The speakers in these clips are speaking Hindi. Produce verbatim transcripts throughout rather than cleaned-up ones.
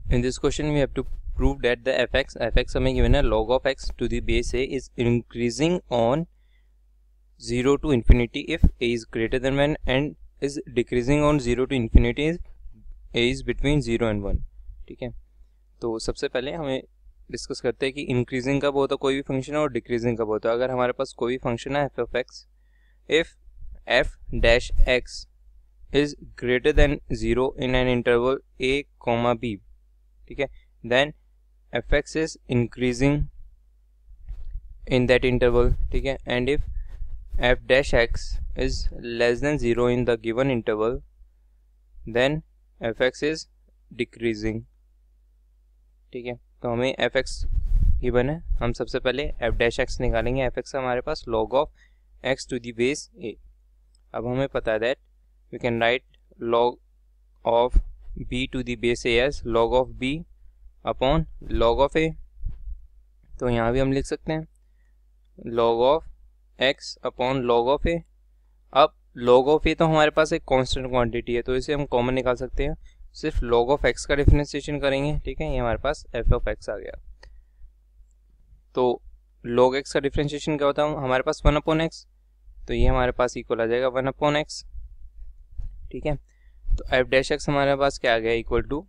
In this question we have to prove that the fx fx हमें given है log of x to the base a is increasing on zero to infinity if a is greater than one and is decreasing on zero to infinity if a is between zero and one. ठीक है, तो सबसे पहले हमें डिस्कस करते हैं कि इंक्रीजिंग कब होता है कोई भी फंक्शन और डिक्रीजिंग कब होता है. अगर हमारे पास कोई भी फंक्शन है F of X, if F dash X is greater than zero in an interval A comma B, ठीक है, then F X is increasing in that interval, ठीक है, and if F dash X is less than zero in the given interval then F X is decreasing. ठीक है, तो हमें एफ एक्स गिवन है, हम सबसे पहले एफ डैश एक्स निकालेंगे. एफ एक्स हमारे पास log of X to the base A. अब हमें पता है that we can write log of B to the base A as log of B upon log of A. तो यहाँ भी हम लिख सकते हैं log of X upon log of A. अब लॉग ऑफ ए तो हमारे पास एक कांस्टेंट क्वांटिटी है तो इसे हम कॉमन निकाल सकते हैं, सिर्फ लॉग ऑफ एक्स का डिफरेंशिएशन करेंगे. ठीक है, ये हमारे पास एफ ऑफ एक्स आ गया. तो लॉग एक्स का डिफरेंशिएशन क्या होता है हमारे पास वन अपॉन एक्स, तो ये हमारे पास इक्वल आ जाएगा वन अपॉन एक्स. ठीक है, तो एफ डैश एक्स हमारे पास क्या आ गया equal to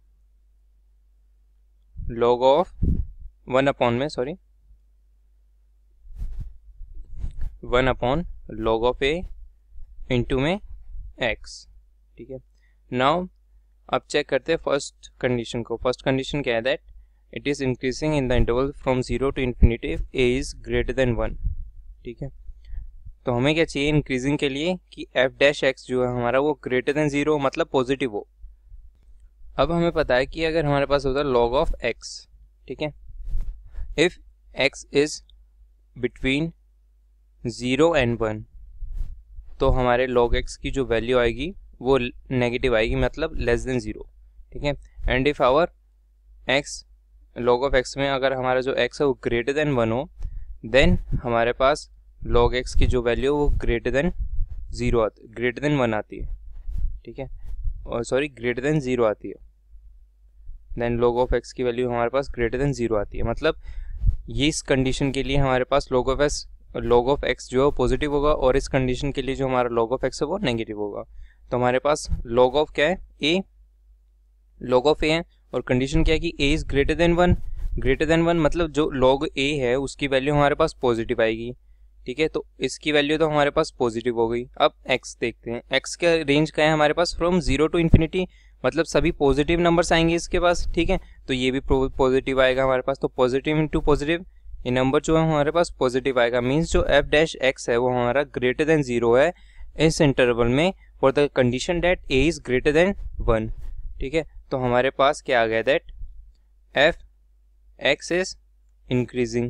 log of one upon में sorry one upon log of A into में एक्स. ठीक है, नाउ अब चेक करते हैं फर्स्ट कंडीशन को. फर्स्ट कंडीशन क्या है that it is increasing in the interval from zero to infinity if A is greater than one. ठीक है, तो हमें क्या चाहिए इंक्रीजिंग के लिए कि एफ डैश एक्स जो है हमारा वो ग्रेटर देन जीरो मतलब पॉजिटिव हो. अब हमें पता है कि अगर हमारे पास होता है लॉग ऑफ एक्स, ठीक है, if X is between zero and one तो हमारे लॉग एक्स की जो वैल्यू आएगी वो नेगेटिव आएगी मतलब लेस देन जीरो. ठीक है, and if our X log of X में अगर हमारा जो एक्स है वो ग्रेटर देन वन हो देन हमारे पास लॉग एक्स की जो वैल्यू वो ग्रेटर देन जीरो आती ग्रेटर देन वन आती है. ठीक है, और सॉरी ग्रेटर देन जीरो आती है, देन लॉग ऑफ एक्स की वैल्यू हमारे पास ग्रेटर देन जीरो आती है. मतलब ये इस कंडीशन के लिए हमारे पास log of X log of X जो है पॉजिटिव होगा और इस कंडीशन के लिए जो हमारा लॉग ऑफ एक्स है वो नेगेटिव होगा. तो हमारे पास लॉग ऑफ क्या है ए, लॉग ऑफ ए है और कंडीशन क्या है कि A is greater than one. Greater than one मतलब जो लॉग ए है उसकी वैल्यू हमारे पास पॉजिटिव आएगी. ठीक है, तो इसकी वैल्यू तो हमारे पास पॉजिटिव हो गई. अब एक्स देखते हैं, एक्स का रेंज क्या है हमारे पास फ्रॉम जीरो टू इन्फिनिटी मतलब सभी पॉजिटिव नंबर्स आएंगे इसके पास. ठीक है, तो ये भी पॉजिटिव आएगा हमारे पास, तो पॉजिटिव इंटू पॉजिटिव ये नंबर जो है हमारे पास पॉजिटिव आएगा. मीन्स जो एफ डैश एक्स है वो हमारा ग्रेटर देन जीरो है इस इंटरवल में for the condition that A is greater than one. ठीक है, तो हमारे पास क्या आ गया that F X is increasing.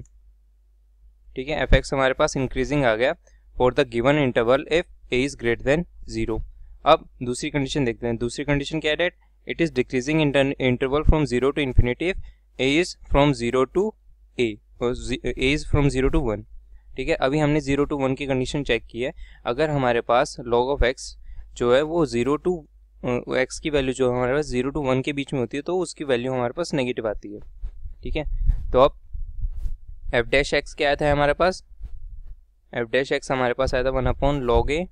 ठीक है, एफ एक्स हमारे पास इंक्रीजिंग आ गया for the given interval if A is greater than zero. अब दूसरी कंडीशन देखते हैं. दूसरी कंडीशन क्या है that it is decreasing interval from zero to infinity if A is from zero to A A is from zero to one. ठीक है, अभी हमने जीरो टू वन की कंडीशन चेक की है. अगर हमारे पास लॉग ऑफ एक्स जो है वो जीरो टू एक्स की वैल्यू जो हमारे पास जीरो टू वन के बीच में होती है तो उसकी वैल्यू हमारे पास नेगेटिव आती है. ठीक है, तो अब एफ डैश एक्स क्या आया था हमारे पास, एफ डैश एक्स हमारे पास आया था one upon log A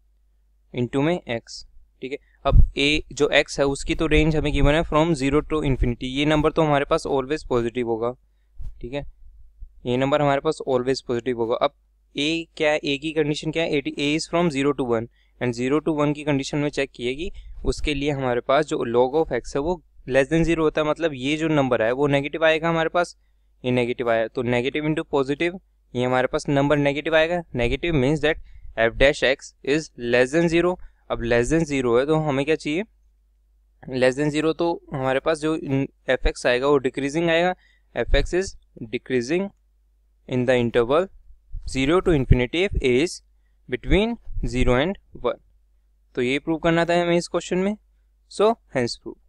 into में एक्स. ठीक है, अब ए जो एक्स है उसकी तो रेंज हमें गिवन है फ्रॉम जीरो टू इन्फिनिटी. ये नंबर तो हमारे पास ऑलवेज पॉजिटिव होगा. ठीक है, ये नंबर हमारे पास ऑलवेज पॉजिटिव होगा. अब ए क्या है, ए की कंडीशन क्या है, A is from zero to one and zero to one की कंडीशन में चेक किए कि उसके लिए हमारे पास जो लॉग ऑफ एक्स है वो लेस देन जीरो होता है मतलब ये जो नंबर है वो नेगेटिव आएगा हमारे पास. ये नेगेटिव आया तो नेगेटिव इंटू पॉजिटिव ये हमारे पास नंबर नेगेटिव आएगा. Negative means that F dash X is less than zero. अब लेस देन जीरो है तो हमें क्या चाहिए, लेस देन जीरो तो हमारे पास जो एफ एक्स आएगा वो डिक्रीजिंग आएगा. F X is decreasing in the interval zero to infinity if a is between zero and one. तो ये प्रूव करना था हमें इस क्वेश्चन में. So hence prove.